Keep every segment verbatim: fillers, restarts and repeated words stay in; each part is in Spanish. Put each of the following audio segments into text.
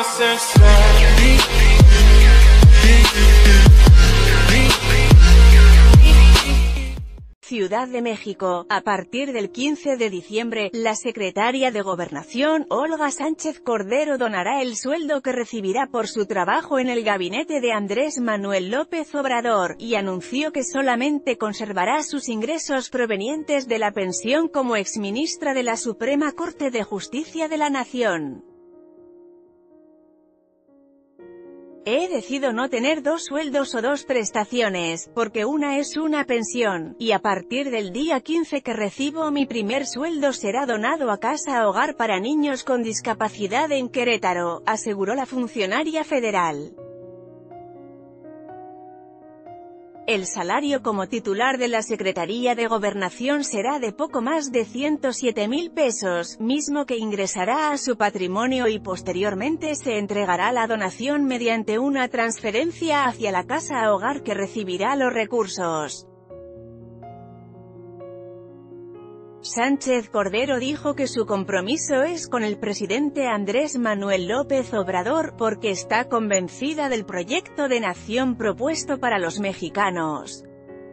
Ciudad de México. A partir del quince de diciembre, la secretaria de Gobernación, Olga Sánchez Cordero, donará el sueldo que recibirá por su trabajo en el gabinete de Andrés Manuel López Obrador, y anunció que solamente conservará sus ingresos provenientes de la pensión como exministra de la Suprema Corte de Justicia de la Nación. He decidido no tener dos sueldos o dos prestaciones, porque una es una pensión, y a partir del día quince que recibo mi primer sueldo será donado a Casa Hogar para Niños con Discapacidad en Querétaro, aseguró la funcionaria federal. El salario como titular de la Secretaría de Gobernación será de poco más de ciento siete mil pesos, mismo que ingresará a su patrimonio y posteriormente se entregará la donación mediante una transferencia hacia la Casa Hogar que recibirá los recursos. Sánchez Cordero dijo que su compromiso es con el presidente Andrés Manuel López Obrador, porque está convencida del proyecto de nación propuesto para los mexicanos.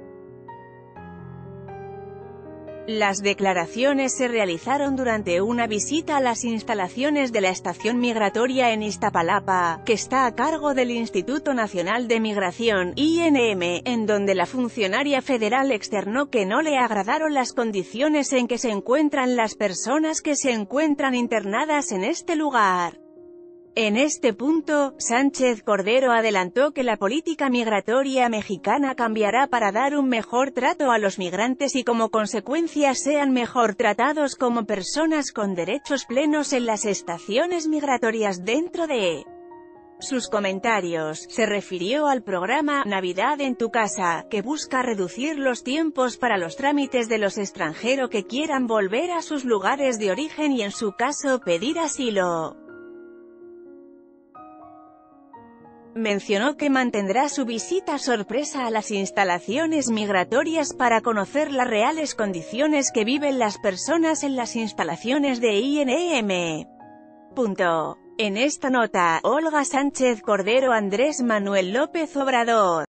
Las declaraciones se realizaron durante una visita a las instalaciones de la estación migratoria en Iztapalapa, que está a cargo del Instituto Nacional de Migración, I N M, en donde la funcionaria federal externó que no le agradaron las condiciones en que se encuentran las personas que se encuentran internadas en este lugar. En este punto, Sánchez Cordero adelantó que la política migratoria mexicana cambiará para dar un mejor trato a los migrantes y como consecuencia sean mejor tratados como personas con derechos plenos en las estaciones migratorias. Dentro de sus comentarios, se refirió al programa Navidad en tu casa, que busca reducir los tiempos para los trámites de los extranjeros que quieran volver a sus lugares de origen y en su caso pedir asilo. Mencionó que mantendrá su visita sorpresa a las instalaciones migratorias para conocer las reales condiciones que viven las personas en las instalaciones de I N M. Punto. En esta nota, Olga Sánchez Cordero, Andrés Manuel López Obrador.